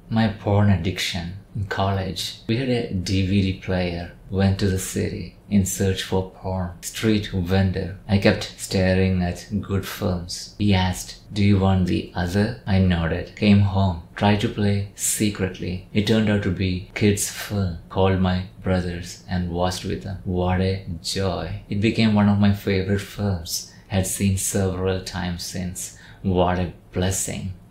My porn addiction. In college, we had a DVD player. Went to the city in search for porn. Street vendor. I kept staring at good films. He asked, "Do you want the other?" I nodded. Came home. Tried to play secretly. It turned out to be kids' film. Called my brothers and watched with them. What a joy. It became one of my favorite films. Had seen several times since. What a blessing.